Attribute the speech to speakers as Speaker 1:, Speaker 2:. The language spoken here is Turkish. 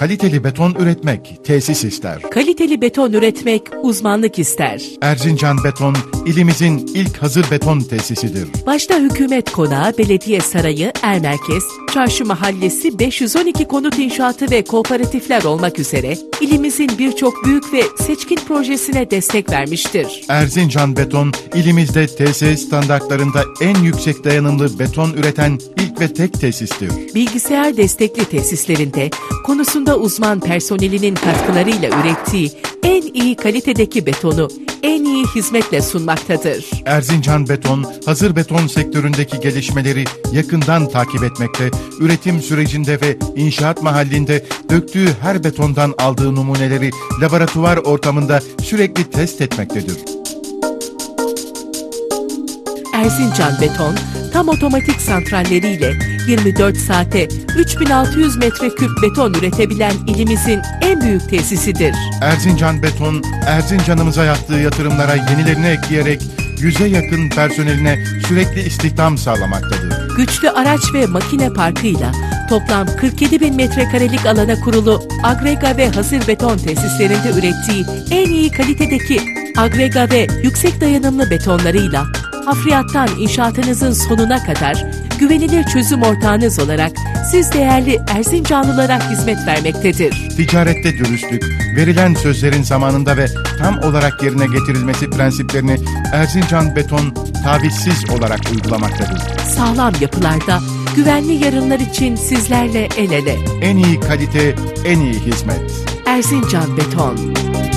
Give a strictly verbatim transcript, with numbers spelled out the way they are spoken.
Speaker 1: Kaliteli beton üretmek tesis ister.
Speaker 2: Kaliteli beton üretmek uzmanlık ister.
Speaker 1: Erzincan Beton, ilimizin ilk hazır beton tesisidir.
Speaker 2: Başta hükümet konağı, belediye sarayı, Ermerkez, Çarşı Mahallesi, beş yüz on iki konut inşaatı ve kooperatifler olmak üzere ilimizin birçok büyük ve seçkin projesine destek vermiştir.
Speaker 1: Erzincan Beton, ilimizde T S E standartlarında en yüksek dayanımlı beton üreten ilk ve tek tesistir.
Speaker 2: Bilgisayar destekli tesislerinde konusunda uzman personelinin katkılarıyla ürettiği en iyi kalitedeki betonu en iyi hizmetle sunmaktadır.
Speaker 1: Erzincan Beton, hazır beton sektöründeki gelişmeleri yakından takip etmekte, üretim sürecinde ve inşaat mahallinde döktüğü her betondan aldığı numuneleri laboratuvar ortamında sürekli test etmektedir.
Speaker 2: Erzincan Beton, tam otomatik santralleriyle yirmi dört saate üç bin altı yüz metreküp beton üretebilen ilimizin en büyük tesisidir.
Speaker 1: Erzincan Beton, Erzincan'ımıza yaptığı yatırımlara yenilerini ekleyerek yüze yakın personeline sürekli istihdam sağlamaktadır.
Speaker 2: Güçlü araç ve makine parkıyla toplam kırk yedi bin metrekarelik alana kurulu agrega ve hazır beton tesislerinde ürettiği en iyi kalitedeki agrega ve yüksek dayanımlı betonlarıyla hafriyattan inşaatınızın sonuna kadar güvenilir çözüm ortağınız olarak siz değerli Erzincanlılara hizmet vermektedir.
Speaker 1: Ticarette dürüstlük, verilen sözlerin zamanında ve tam olarak yerine getirilmesi prensiplerini Erzincan Beton tavizsiz olarak uygulamaktadır.
Speaker 2: Sağlam yapılarda, güvenli yarınlar için sizlerle el ele.
Speaker 1: En iyi kalite, en iyi hizmet.
Speaker 2: Erzincan Beton.